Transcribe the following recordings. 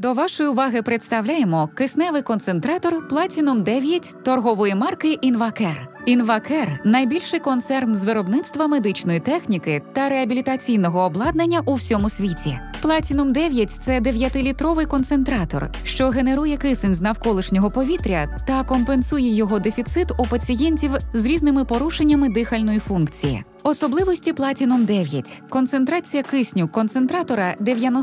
До вашої уваги представляємо кисневий концентратор Platinum 9 торгової марки Invacare. Invacare – найбільший концерн з виробництва медичної техніки та реабілітаційного обладнання у всьому світі. Platinum 9 – це 9-літровий концентратор, що генерує кисень з навколишнього повітря та компенсує його дефіцит у пацієнтів з різними порушеннями дихальної функції. Особливості Platinum 9. Концентрація кисню концентратора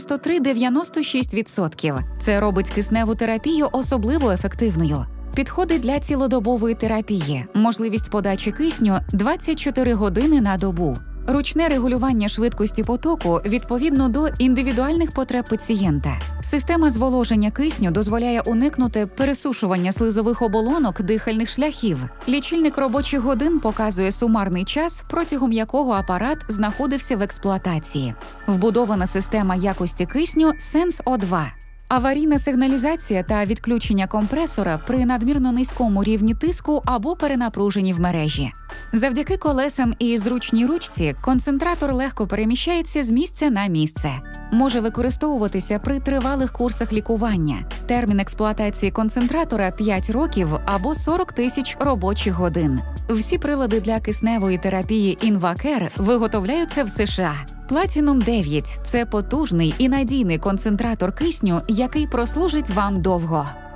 93-96%. Це робить кисневу терапію особливо ефективною. Підходи для цілодобової терапії. Можливість подачі кисню 24 години на добу. Ручне регулювання швидкості потоку відповідно до індивідуальних потреб пацієнта. Система зволоження кисню дозволяє уникнути пересушування слизових оболонок дихальних шляхів. Лічильник робочих годин показує сумарний час, протягом якого апарат знаходився в експлуатації. Вбудована система якості кисню SenseO2. Аварійна сигналізація та відключення компресора при надмірно низькому рівні тиску або перенапруженні в мережі. Завдяки колесам і зручній ручці концентратор легко переміщається з місця на місце. Може використовуватися при тривалих курсах лікування. Термін експлуатації концентратора – 5 років або 40 тисяч робочих годин. Всі прилади для кисневої терапії Invacare виготовляються в США. Platinum 9 – це потужний і надійний концентратор кисню, який прослужить вам довго.